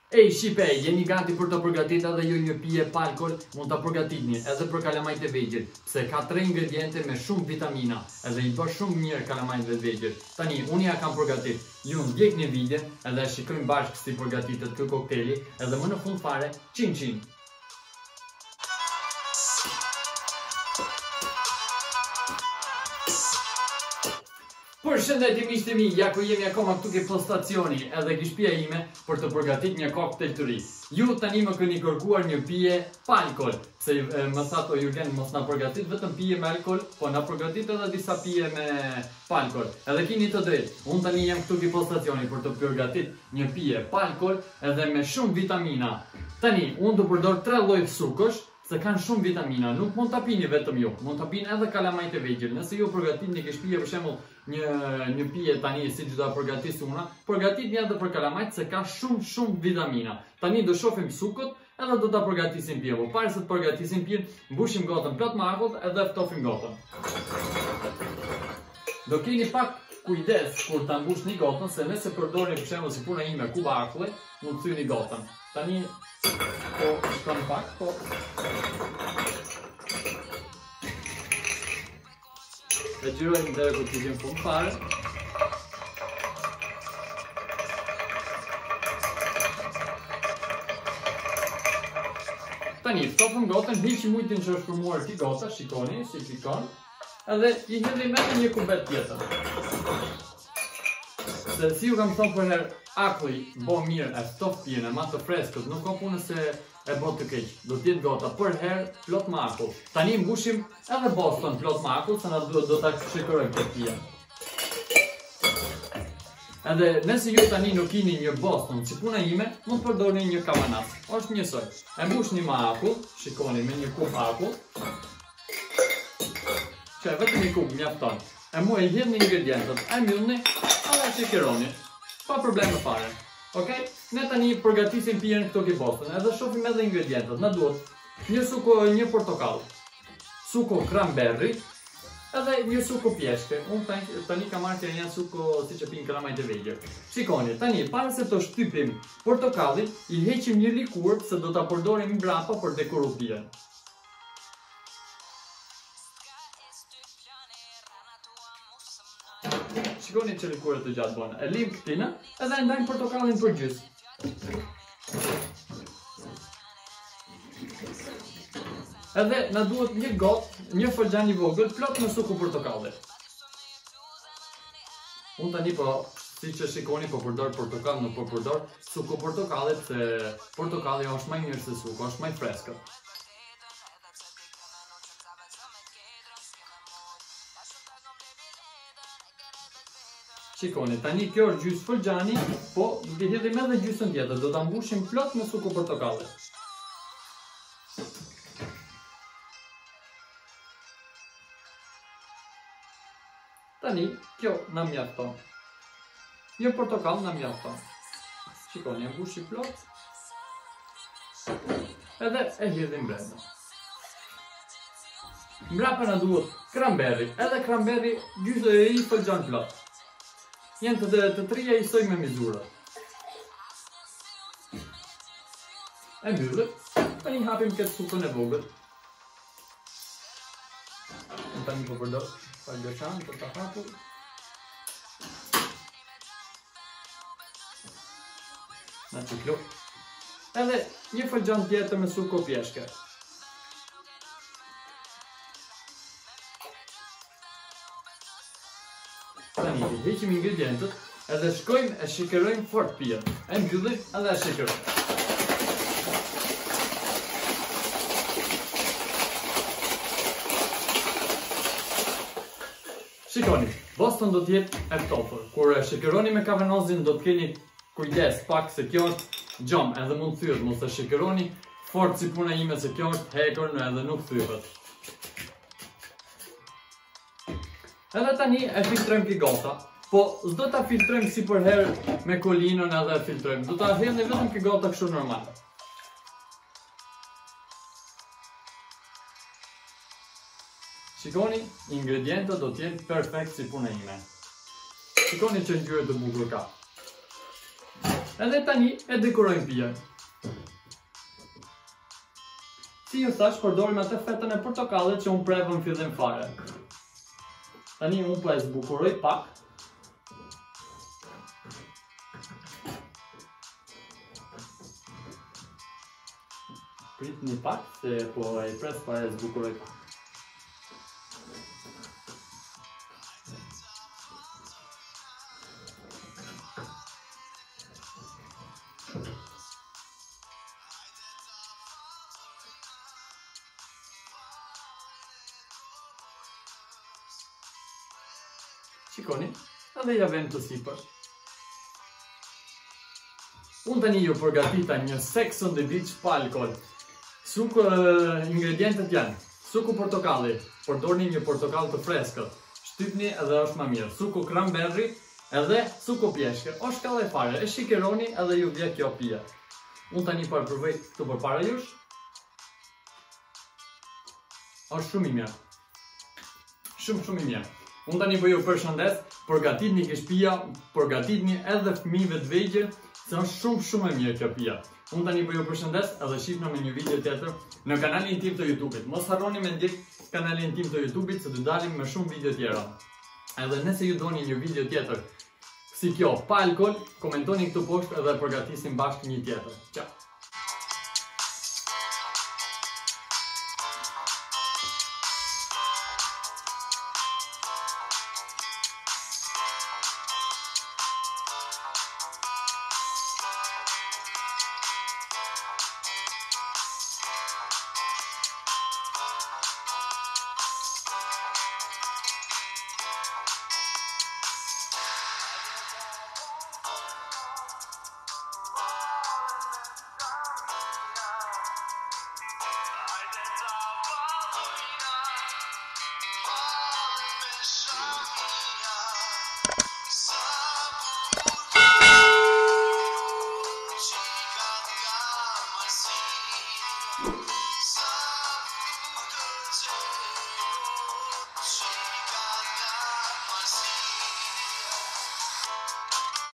Ej, shqipej, jeni gati për të përgatitur edhe ju një pije pa alkol? Mund ta përgatitni edhe për kalamajt e vegjël, pse ka 3 ingrediente me shumë vitamina, edhe i bën shumë mirë kalamajt e vegjël. Tani, unë ja kam përgatit. Ju ndjekni videon edhe shikojmë bashkë si përgatitet ky kokteli, edhe më në fund fare, çin çin. Përshëndetje miqtë mi, ja ku jemi akoma këtu ke postacioni edhe ke shtëpia ime për të përgatitur një koktel të ri. Ju tani më keni kërkuar një pije pa alkol, se më thato Jurgen mos na përgatit vetëm pije me alkol, po na përgatit edhe disa pije me pa alkol. Edhe keni të drejtë, unë tani jam këtu ke postacioni për të përgatitur një pije pa alkol edhe me shumë vitamina. Tani, unë do përdor 3 lloj sukosh, se kanë shumë vitamina, nuk mund ta pini vetëm ju, mund ta pini edhe kalamajt e vegjël. Nëse ju përgatitni ke shtëpia për shembull një pije tani siç do ta përgatis una, përgatitni edhe për kalamajt se ka shumë vitamina. Tani do shohim sukot edhe do ta përgatisim pijen. Por para se të përgatisim pijen, mbushim gotën plot me akull edhe ftofim gotën. Do keni pak kujdes kur ta mbushni gotën, se nëse përdorni për shembull si puna ime kuba akulli, mund të thyni gotën. Tani po shkon pak, po e gjyrojmë deri ku të vjen fund fare. Tani, ftofëm gotën, hiqim ujin që është formuar ti gota, shikoni si fikon, edhe i hedhim edhe një kubet tjetër. Se si ju kam thonë për herë, akulli bo mirë e ftof pijen e ma të freskët, nuk ka punë se e bo të keq. Do t'jetë gota për herë plot me akull. Tani mbushim edhe boston plot me akull, se na do ta shikojmë këtë pijen. Edhe nëse ju tani nuk keni një boston, si puna ime, mund të përdorni një kavanas. Është njësoj. E mbushni me akull, shikoni me një kub akull. Që vetëm një kub mjafton. E mu e hedhni ingredientët, e mbyllni, edhe shikironi. Pa probleme fare. Okej? Ne tani përgatisim pijen këto ke boston, edhe shohim edhe ingredientët. Na duhet një suko, një portokall, suko cranberry, edhe një suko pjeshke. Unë tani kam marrë që janë suko siç e pinë kalamajt e vegjël. Shikoni, tani para se të shtypim portokallin, i heqim një likur se do ta përdorim mbrapa për dekoru pijen. Shikoni që likurët të gjatë bëna. E lim këtina edhe e ndajmë portokallin për gjys. Edhe na duhet një gotë, një fëlxhan i vogël plot me suku portokalli. Unë tani po, si që shikoni, po përdor portokall, nuk po përdor suku portokallit, se portokalli është më mirë se suku, është më i freskët. Shikoni, tani kjo është gjysë fëlxhani, po do hedhim edhe gjysën tjetër, do ta mbushim plot me suku portokalli. Tani, kjo na mjafton. Një portokall na mjafton. Shikoni, e mbushi plot. Edhe e hedhim brenda. Mbrapa na duhet cranberry, edhe cranberry gjysë i fëlxhan plot. Janë të trija i soj me mizura. E mbyllet, tani hapim këtë supën e vogël. Tani po përdor falgëçan për ta hapur. Na ciklo. Edhe një fëlxhan tjetër me suko pjeshke. Tani, heqim ingredientët, edhe shkojmë e shikërojmë fort pijen. E mbyllim edhe e shikërojmë. Shikoni, boston do t'jetë e ftofër. Kur e shikëroni me kavenozin do t'keni kujdes pak se kjo është gjom, edhe mund thyet, mos e shikëroni fort si puna ime se kjo është hekur edhe nuk thyet. Edhe tani e filtrojmë pi gota, po s'do ta filtrojmë si për herë me kolinën edhe e filtrojmë, do ta hedhni vetëm pi gota kështu normal. Shikoni, ingredientët do t'jenë perfekt si puna ime. Shikoni që ngjyrë të bukur ka. Edhe tani e dekorojmë pijen. Si ju thash, përdorim atë fetën e portokallit që unë prevëm fillim fare. Tani unë po e zbukuroj pak. Prit një pak, se po e pres pa e zbukuroj pak. Shikoni, edhe ja vend të sipër. Unë tani ju përgatita një sex on the beach pa alkohol. Suku, ingredientet janë suku portokalli, përdorni një portokall të freskët, shtypni edhe është më mirë. Suku cranberry edhe suku pjeshke. O shkallë e fare, e shikeroni edhe ju vje kjo pije. Unë tani po e provoj këtu përpara jush. Është shumë i mirë. Shumë i mirë. Unë tani po ju përshëndes, përgatitni kjo shtëpia, përgatitni edhe fëmijëve të vegjël, se është shumë e mirë kjo pija. Unë tani po ju përshëndes edhe shihna me një video tjetër në kanalin tim të YouTube-it. Mos harroni me ndjek kanalin tim të YouTube-it se do dalim me shumë video tjera. Edhe nëse ju doni një video tjetër si kjo pa alkohol, komentoni këtu poshtë edhe përgatisim bashkë një tjetër. Ciao.